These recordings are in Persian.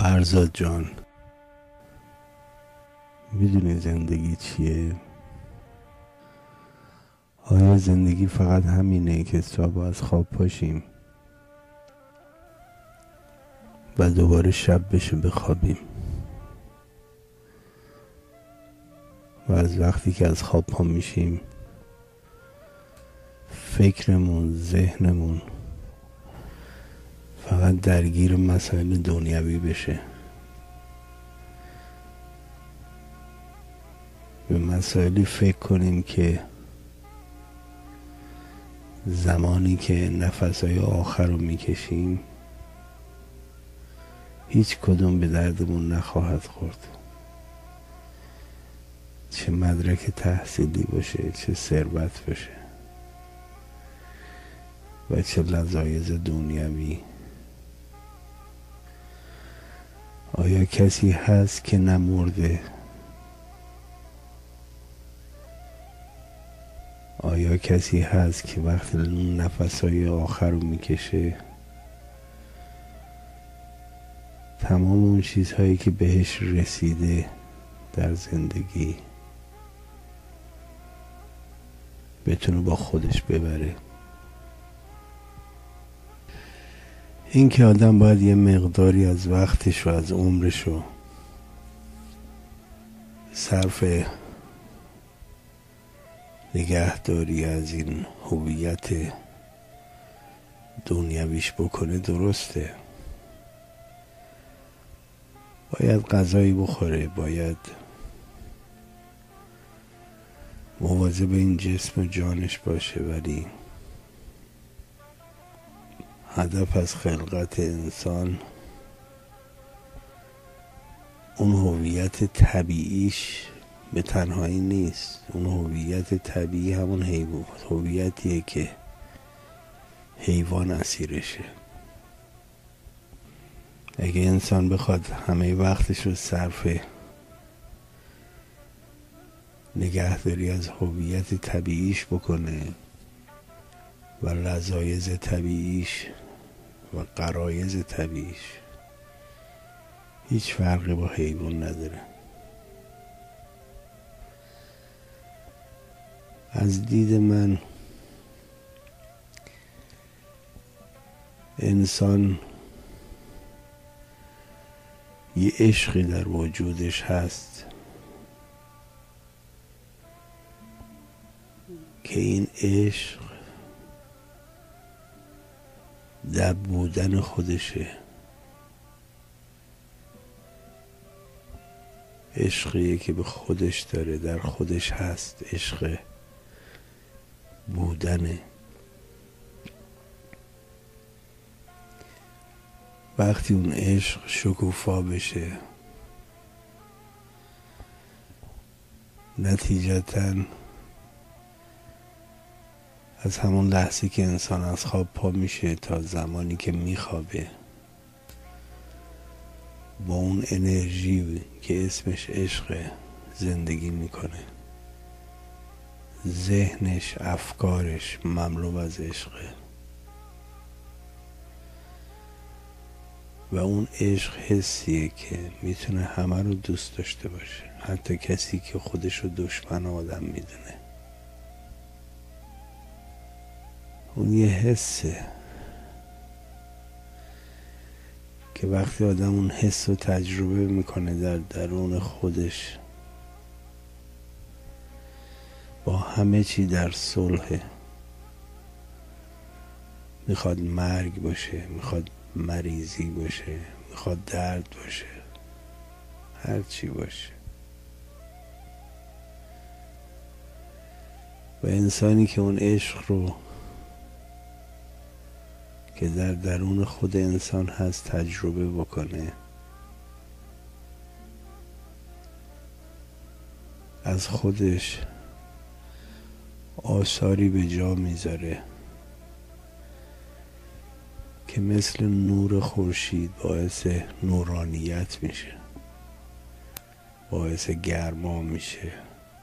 فرزاد جان، میدونی زندگی چیه؟ آیا زندگی فقط همینه که صبح از خواب پاشیم و دوباره شب بشه بخوابیم و از وقتی که از خواب پا میشیم فکرمون، ذهنمون فقط درگیر مسائل دنیوی بشه، به مسائلی فکر کنیم که زمانی که نفسهای آخر رو میکشیم هیچ کدوم به دردمون نخواهد خورد، چه مدرک تحصیلی باشه، چه ثروت باشه و چه لذایز دنیوی. آیا کسی هست که نمرده؟ آیا کسی هست که وقتی اون نفسهای آخر رو میکشه تمام اون چیزهایی که بهش رسیده در زندگی بتونه با خودش ببره؟ این که آدم باید یه مقداری از وقتش و از عمرش رو صرف نگهداری از این هویت دنیویش بکنه، درسته. باید غذایی بخوره، باید مواظب این جسم و جانش باشه، ولی هدف از خلقت انسان اون هویت طبیعیش به تنهایی نیست. اون هویت طبیعی همون هویتیه که حیوان اسیرشه. اگه انسان بخواد همه وقتش رو صرف نگهداری از هویت طبیعیش بکنه و لذایز طبیعیش و غرایز طبیعیش، هیچ فرقی با حیوان نداره. از دید من انسان یه عشقی در وجودش هست که این عشق در بودن خودشه، عشقیه که به خودش داره، در خودش هست، عشق بودنه. وقتی اون عشق شکوفا بشه نتیجتاً از همون لحظه که انسان از خواب پا میشه تا زمانی که میخوابه با اون انرژی که اسمش عشق زندگی میکنه. ذهنش، افکارش مملو از عشقه و اون عشق حسیه که میتونه همه رو دوست داشته باشه، حتی کسی که خودش رو دشمن آدم میدونه. اون یه حسه که وقتی آدم اون حس رو تجربه میکنه در درون خودش با همه چی در صلح، میخواد مرگ باشه، میخواد مریضی باشه، میخواد درد باشه، هر چی باشه. و انسانی که اون عشق رو که در درون خود انسان هست تجربه بکنه، از خودش آثاری به جا میذاره که مثل نور خورشید باعث نورانیت میشه، باعث گرما میشه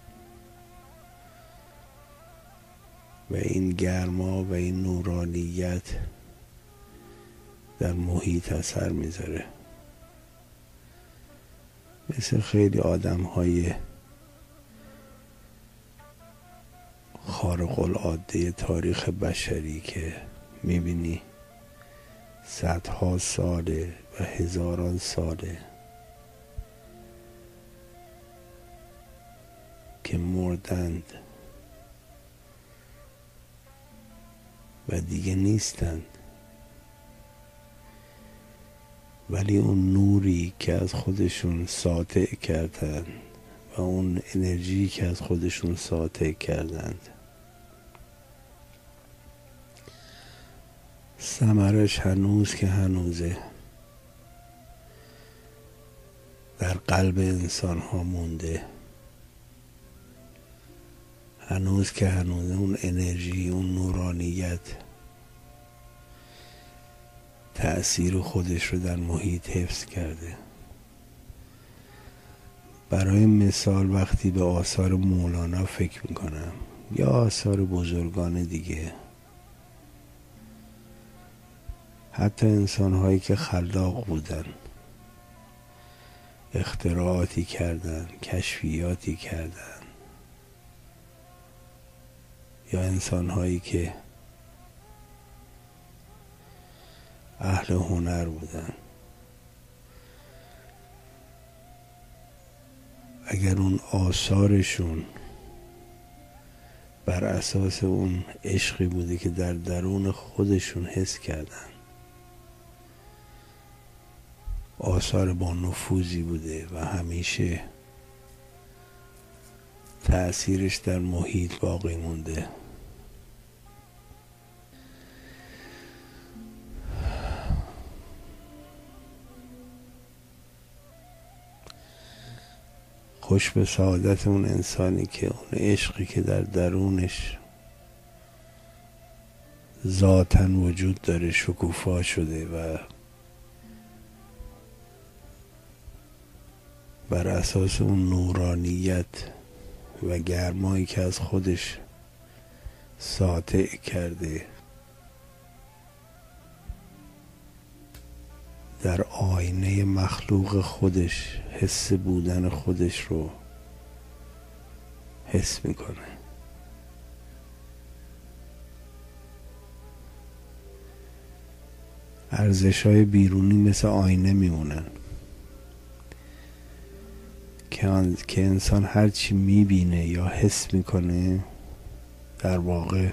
و این گرما و این نورانیت در محیط اثر میذاره. مثل خیلی آدم های خارق العاده تاریخ بشری که میبینی صدها ساله و هزاران ساله که مردند و دیگه نیستند، ولی اون نوری که از خودشون ساطع کردن و اون انرژی که از خودشون ساطع کردند ثمرش هنوز که هنوزه در قلب انسان ها مونده، هنوز که هنوزه اون انرژی، اون نورانیت تأثیر خودش رو در محیط حفظ کرده. برای مثال وقتی به آثار مولانا فکر میکنم یا آثار بزرگان دیگه، حتی انسان هایی که خلاق بودن، اختراعاتی کردن، کشفیاتی کردن، یا انسان هایی که اهل هنر بودن، اگر اون آثارشون بر اساس اون عشقی بوده که در درون خودشون حس کردن، آثار با نفوذی بوده و همیشه تأثیرش در محیط باقی مونده، خوش به سعادت اون انسانی که اون عشقی که در درونش ذاتاً وجود داره شکوفا شده و بر اساس اون نورانیت و گرمایی که از خودش ساطع کرده در آینه مخلوق خودش حس بودن خودش رو حس میکنه. ارزش‌های بیرونی مثل آینه میمونن که انسان هرچی میبینه یا حس میکنه در واقع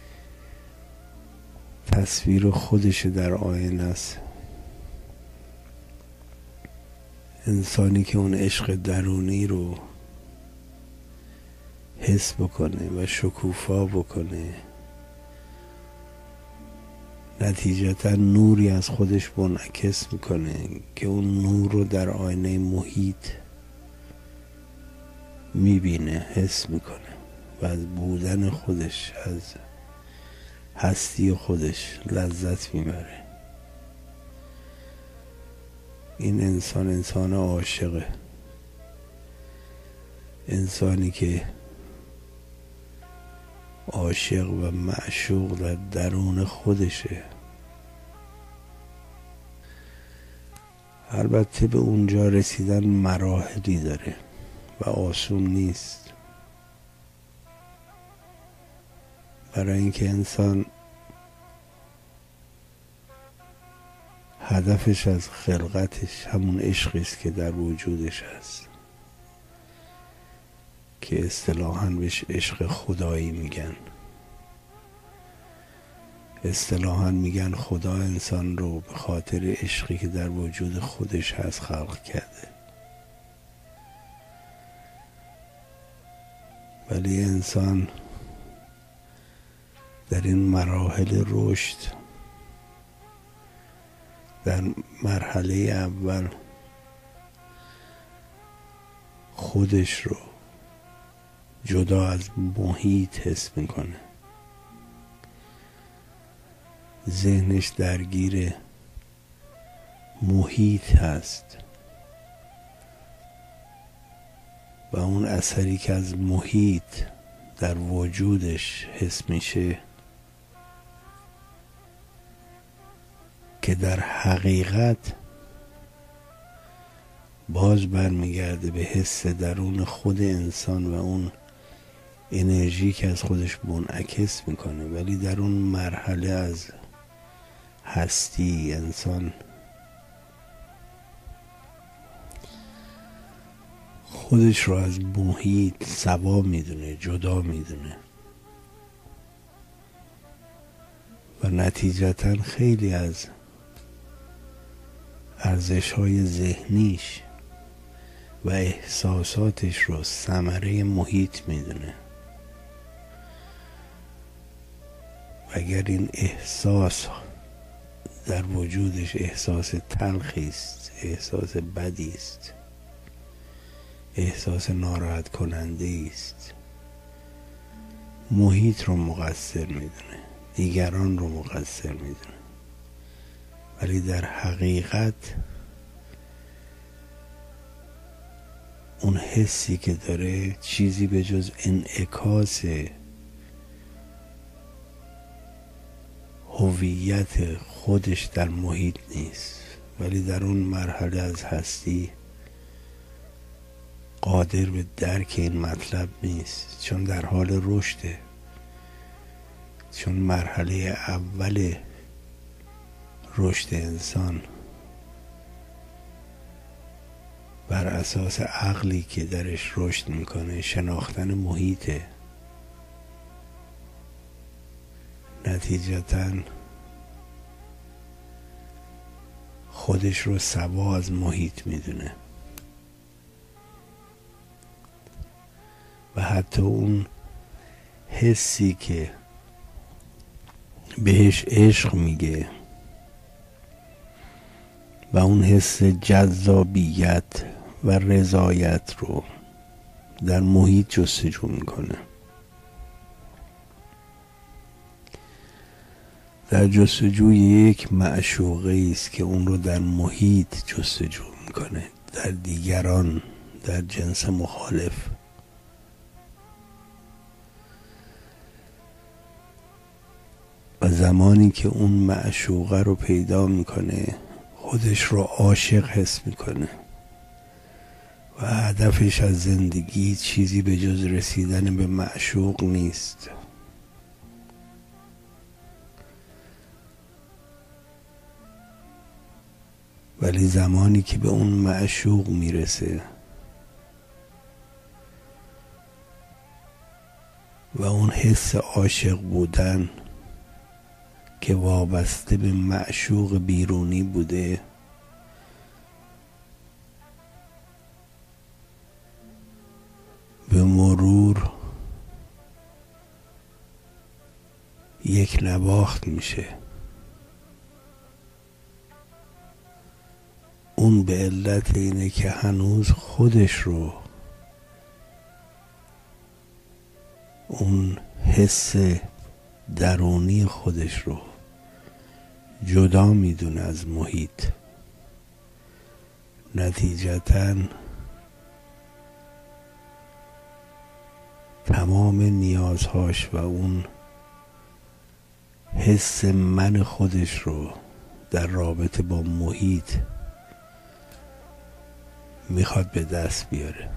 تصویر خودش در آینه است. انسانی که اون عشق درونی رو حس بکنه و شکوفا بکنه، نتیجتا نوری از خودش منعکس میکنه که اون نور رو در آینه محیط میبینه، حس میکنه و از بودن خودش، از هستی خودش لذت میبره. این انسان عاشقه، انسانی که عاشق و معشوق در درون خودشه. البته به اونجا رسیدن مراحلی داره و آسون نیست، برای اینکه انسان هدفش از خلقتش همون عشقی است که در وجودش هست، که اصطلاحاً بهش عشق خدایی میگن. اصطلاحاً میگن خدا انسان رو به خاطر عشقی که در وجود خودش هست خلق کرده، ولی انسان در این مراحل رشد در مرحله اول خودش رو جدا از محیط حس میکنه، ذهنش درگیر محیط هست و اون اثری که از محیط در وجودش حس میشه که در حقیقت باز برمیگرده به حس درون خود انسان و اون انرژی که از خودش منعکس میکنه. ولی در اون مرحله از هستی انسان خودش رو از محیط سوا میدونه، جدا میدونه و نتیجتا خیلی از ارزش‌های ذهنیش و احساساتش رو ثمره محیط میدونه. و اگر این احساس در وجودش احساس تلخی است، احساس بدی است، احساس ناراحت کننده است، محیط رو مقصر میدونه، دیگران رو مقصر میدونه. ولی در حقیقت اون حسی که داره چیزی به جز انعکاس هویت خودش در محیط نیست. ولی در اون مرحله از هستی قادر به درک این مطلب نیست، چون در حال رشده، چون مرحله اول رشد انسان بر اساس عقلی که درش رشد میکنه شناختن محیطه. نتیجتا خودش رو سوا از محیط میدونه و حتی اون حسی که بهش عشق میگه و اون حس جذابیت و رضایت رو در محیط جستجو میکنه. در جستجوی یک معشوقه است که اون رو در محیط جستجو میکنه، در دیگران، در جنس مخالف. و زمانی که اون معشوقه رو پیدا میکنه خودش رو عاشق حس میکنه و هدفش از زندگی چیزی به جز رسیدن به معشوق نیست. ولی زمانی که به اون معشوق میرسه و اون حس عاشق بودن که وابسته به معشوق بیرونی بوده به مرور یک نواخت میشه. اون به علت اینه که هنوز خودش رو، اون حس درونی خودش رو جدا میدونه از محیط. نتیجتاً تمام نیازهاش و اون حس من خودش رو در رابطه با محیط میخواد به دست بیاره.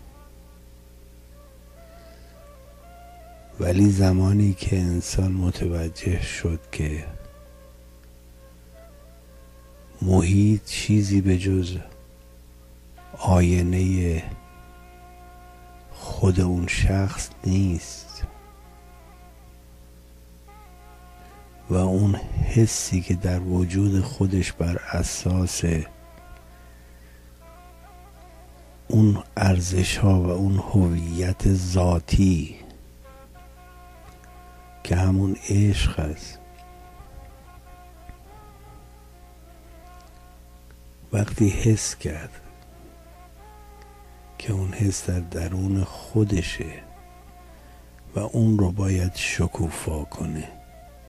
ولی زمانی که انسان متوجه شد که محیط چیزی به جز آینه خود اون شخص نیست و اون حسی که در وجود خودش بر اساس اون ارزش ها و اون هویت ذاتی که همون عشق است، وقتی حس کرد که اون حس در درون خودشه و اون رو باید شکوفا کنه